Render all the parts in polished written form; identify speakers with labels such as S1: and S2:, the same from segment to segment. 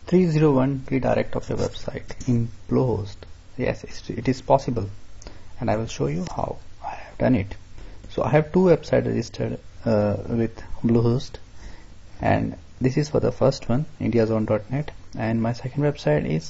S1: 301 redirect of your website in Bluehost. Yes, it is possible, and I will show you how I have done it. So I have two websites registered with Bluehost, and this is for the first one, indiazone.net, and my second website is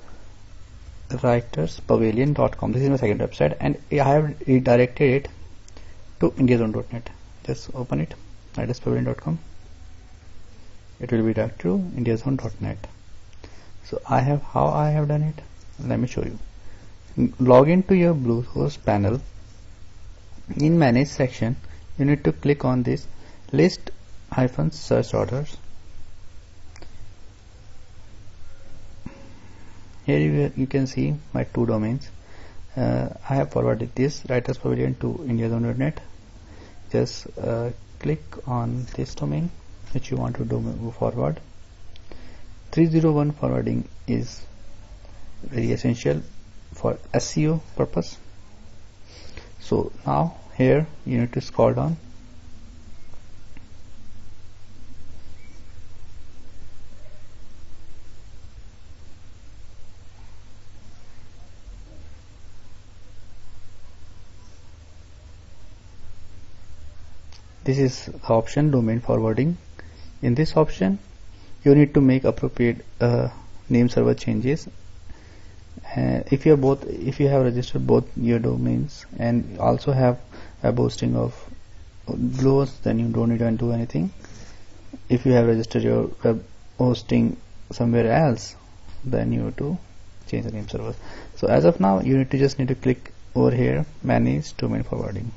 S1: writerspavilion.com. This is my second website, and I have redirected it to indiazone.net. Just open it, writerspavilion.com. It will be back to indiazone.net. So how I have done it. Let me show you. Log into your Bluehost panel. In manage section, you need to click on this list -search orders. Here you can see my two domains. I have forwarded this Writers Pavilion to indiazone.net. Just click on this domain which you want to do forward. 301 forwarding is very essential for SEO purpose. So now here you need to scroll down. This is the option domain forwarding. In this option you need to make appropriate name server changes. If you have registered both your domains and also have web hosting of Bluehost, then you don't need to do anything. If you have registered your web hosting somewhere else, then you have to change the name server. So as of now, you just need to click over here, manage domain forwarding.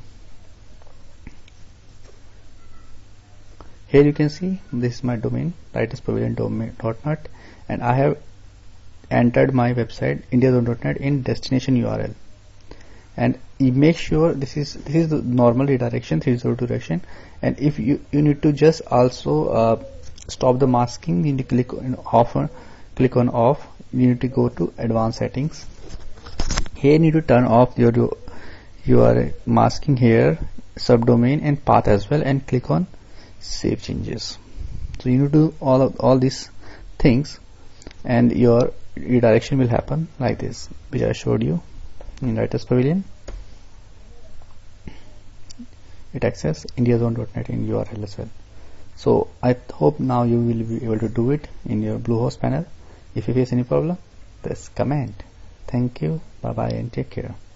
S1: Here you can see this is my domain, writerspavilion.net, and I have entered my website indiazone.net in destination URL. And you make sure this is the normal redirection, 302 direction. And if you need to just also stop the masking, you need to click on off. You need to go to advanced settings. Here you need to turn off your masking here, subdomain and path as well, and click on save changes. So you need to do all these things, and your redirection will happen like this, which I showed you in Writers Pavilion. It access indiazone.net in URL as well. So I hope now you will be able to do it in your Bluehost panel. If you face any problem, just comment. Thank you, bye bye, and take care.